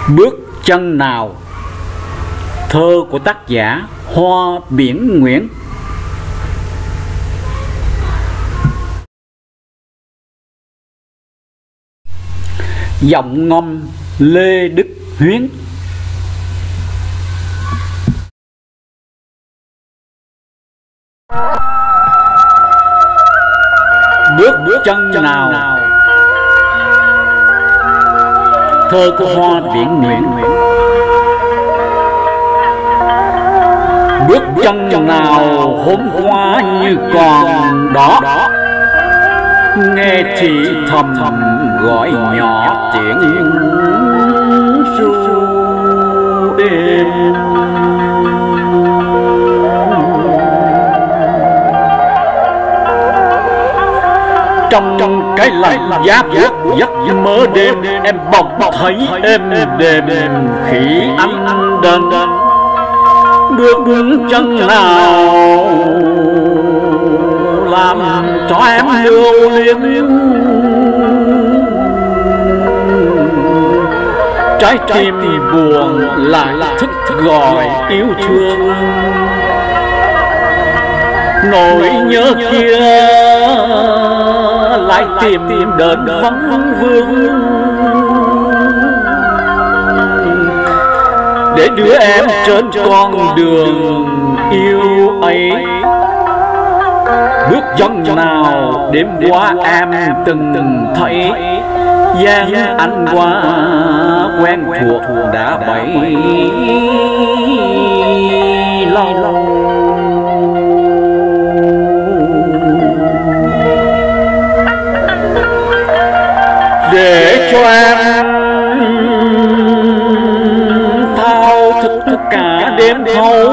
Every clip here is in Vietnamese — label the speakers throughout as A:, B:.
A: Bước chân nào. Thơ của tác giả Hoa Biển Nguyễn. Giọng ngâm Lê Đức Huyến. Bước chân nào. Thơ của Hoa Biển Nguyễn. Bước chân nào hôm qua như còn đó, nghe thì thầm gọi nhỏ tiếng ru êm. Trong cái lạnh giá buốt giấc mơ đêm, em bỗng thấy êm đềm khi anh đến. Bước chân nào làm cho em lưu luyến, trái tim buồn lại thức gọi yêu thương. Nỗi nhớ kia lại tìm đến vắng vương, để đưa em trên con đường yêu ấy. Bước chân nào đêm qua em từng thấy, dáng anh qua quen thuộc đã bấy lâu. Để cho em thao thức tất cả đêm thâu,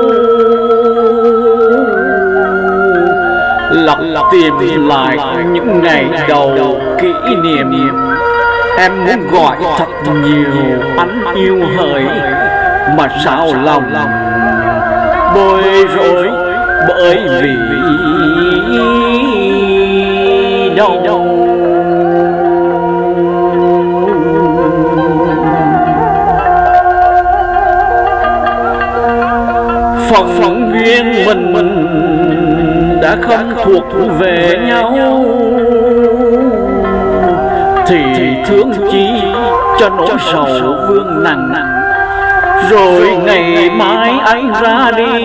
A: lặp tìm lại những ngày đầu kỷ niệm. Em muốn gọi thật nhiều anh yêu hỡi, mà sao lòng bối rối bởi vì đâu. Phận duyên mình đã không thuộc về nhau, thì thương chi cho nỗi sầu vương nặng. Rồi ngày mai anh ra đi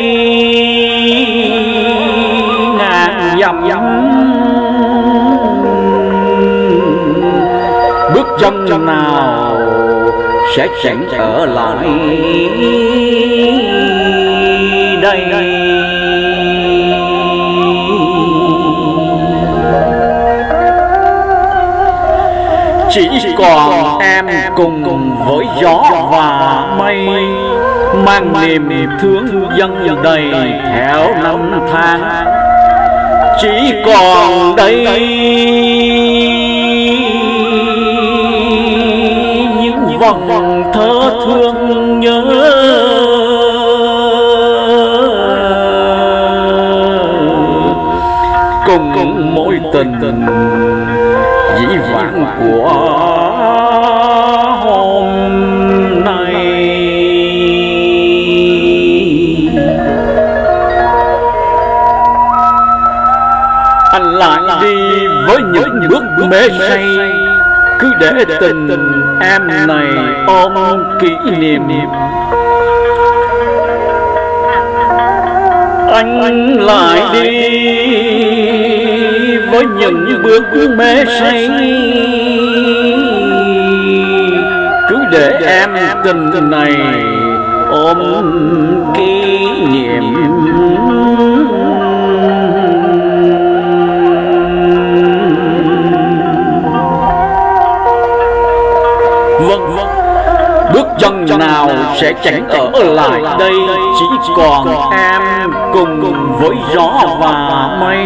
A: ngàn dặm, bước chân nào sẽ chẳng ở lại đây. Chỉ còn em cùng với gió và mây, mang niềm thương dâng đầy theo năm tháng. Chỉ còn đây những vòng thơ thương nhớ, cùng mối tình dĩ vãng của hôm nay. Anh lại đi với những bước mê say, cứ để tình em này ôm kỷ niệm. Anh lại đi với những bước mê say, cứ để em tình này ôm kỷ niệm. Vâng, bước chân nào sẽ chẳng ở lại đây, chỉ còn em cùng với gió và mây,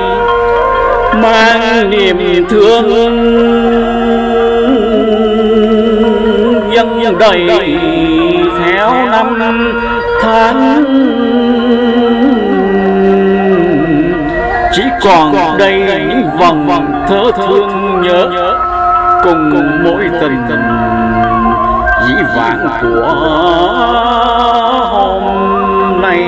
A: mang niềm thương dâng đầy theo năm tháng. Chỉ còn đây những vòng thơ thương nhớ, cùng mối tình dĩ vàng của hôm nay.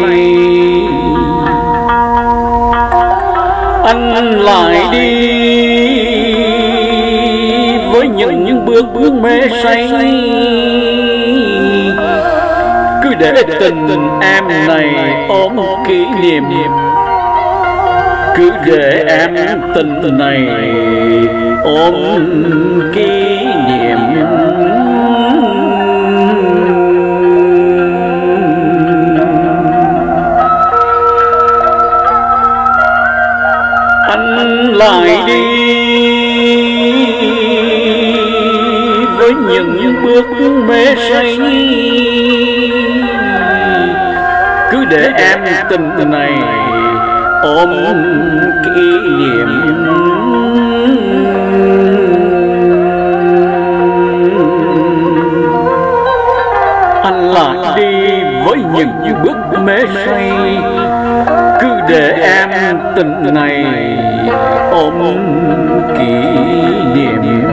A: Anh lại đi với những bước mê say, cứ để tình em này ôm kỷ niệm, cứ để em tình này ôm kỷ niệm. Anh lại đi với những bước mê say, cứ để em tình này ôm kỷ niệm. Anh lại đi với những bước mê say, cứ để em tình này ôm kỷ niệm.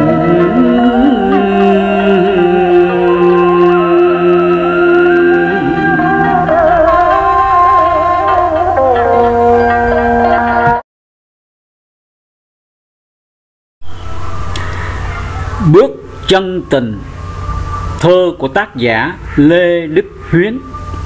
A: Bước chân tình, thơ của tác giả Lê Đức Huyến.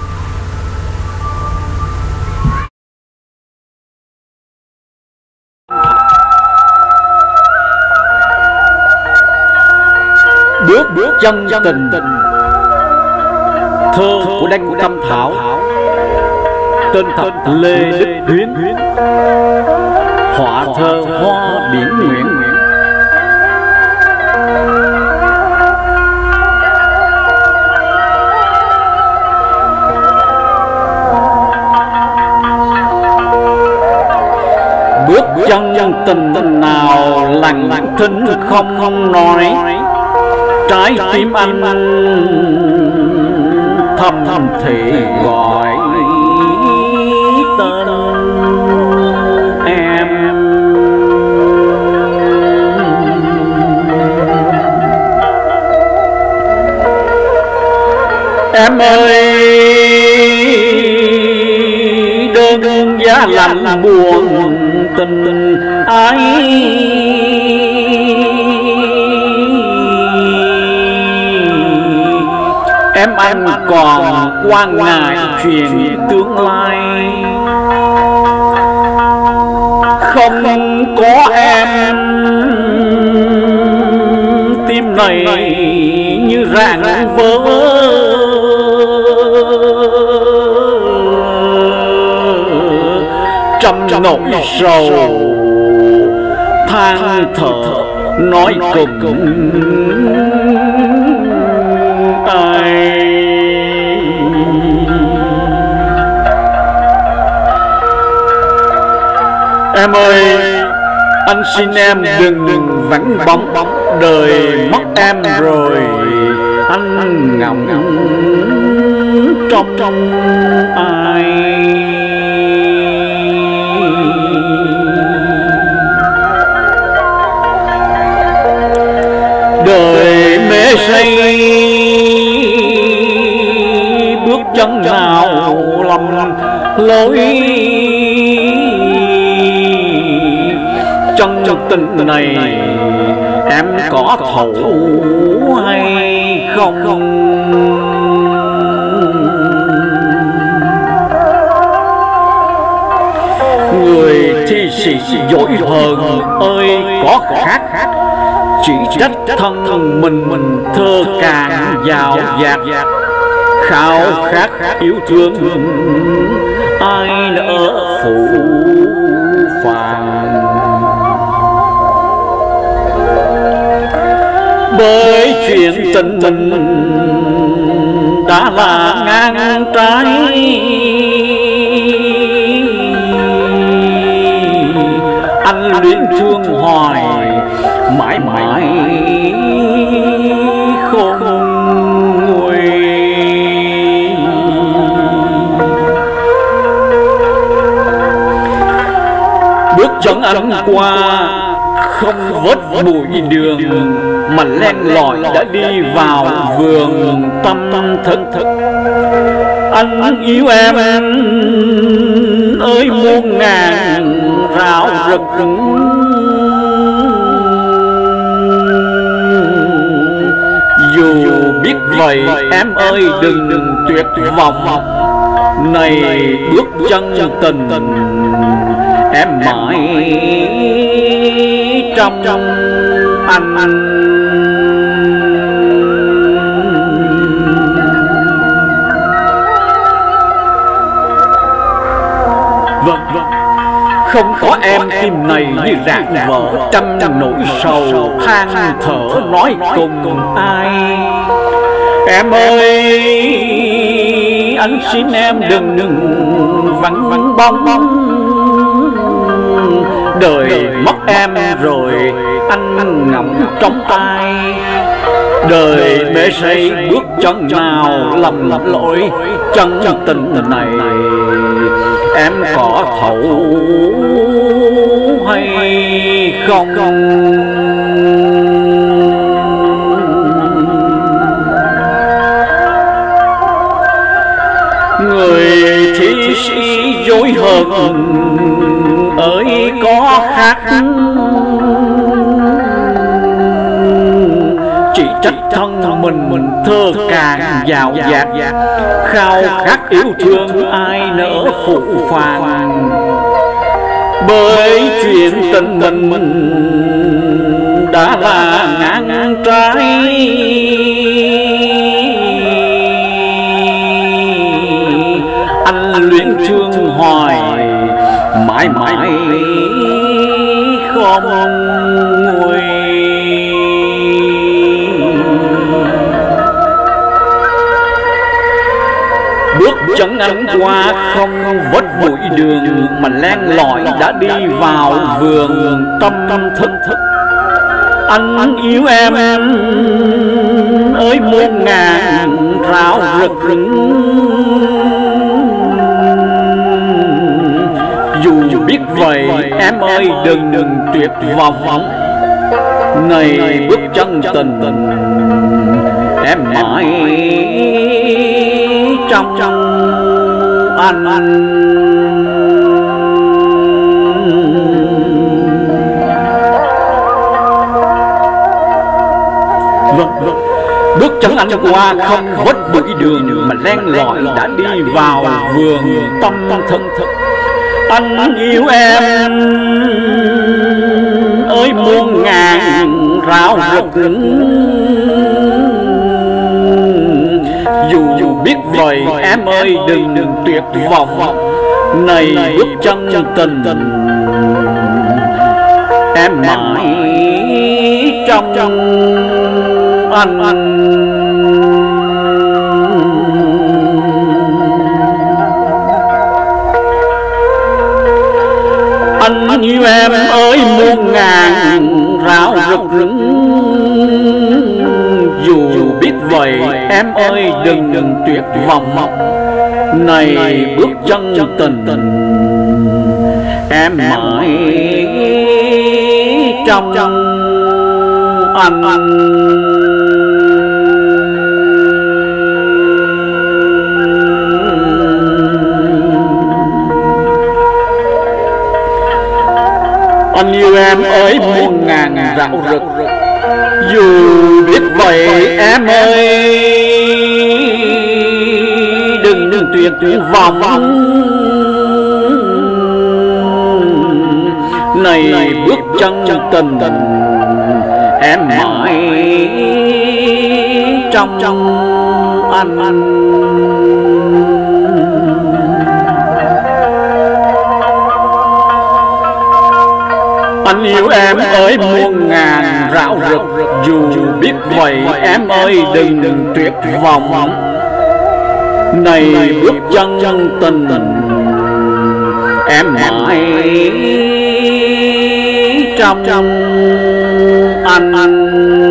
A: Bước chân tình, thơ của Đinh Tâm Thảo, tên thật Lê Đức Huyến, họa thơ Hoa Biển Nguyện. Bước chân tình nào lặng thinh không nói, trái tim anh thầm thì gọi tên em. Em ơi, đơn giá lạnh buồn tình ai, em anh còn quan ngại chuyện tương lai. Không có em, tim này như rạn vỡ, trăm nỗi sầu than thở nói cùng ai. Em ơi, anh xin em đừng vắng bóng, đời mất em rồi anh ngậm trong ai. Đời mê say, bước chân nào lầm lối, chân tình này em có thấu hay không? Người thi sĩ dối hờn ơi có khác, chỉ trách thân mình thơ càng giàu dạt, khao khát yêu thương ai nỡ phụ phàng. Bởi chuyện tình đã là ngang trái, anh luyến thương hoài mãi mãi không nguôi. Bước chân anh qua không vết bụi đường, mà len lỏi đã đi vào vườn tâm thức. Anh yêu em ơi muôn ngàn rào rực, dù biết vậy em ơi đừng tuyệt vọng. Này bước chân tình em mãi trong anh. Vâng, không có em tim này như rạn vỡ, trăm nỗi sầu than thở nói cùng ai. Em ơi anh xin em đừng vắng bóng, đời mất em rồi anh ngậm trong tay. Đời mê say bước chân nào lầm lỗi chân tình này, em có thấu hay không? Người thi sĩ dối hờn ơi có khác, chỉ trách thân mình thơ càng dạo dạt, khao khát yêu thương ai nỡ phụ phàng. Bởi chuyện tình mình đã là ngang trái, anh luyến thương hoài mãi mãi không nguôi. Bước chân anh qua không vất bụi đường, mà len lỏi đã đi vào vườn tâm thức. Anh yêu em ơi muôn ngàn rào rực, dù biết vậy em ơi đừng tuyệt vọng. Này bước chân tình em mãi trong anh. Vâng, bước chân anh qua không vất bụi đường, mà len lỏi đã đi vào vườn tâm thức. Anh yêu em ơi muôn ngàn rào rực, dù biết vậy em ơi đừng tuyệt vọng. Này bước chân tình em mãi trong anh. Anh yêu em ơi muôn ngàn rào rực, dù biết vậy em ơi đừng tuyệt vọng. Này bước chân tình em mãi trong anh. Anh yêu em ơi muôn ngàn rạo rực, dù biết vậy em ơi đừng tuyệt vọng. Này bước chân tình em mãi trong anh. Anh yêu em ơi muôn ngàn rạo rực, dù biết vậy em ơi đừng tuyệt vọng. Này bước chân tình em mãi trong anh.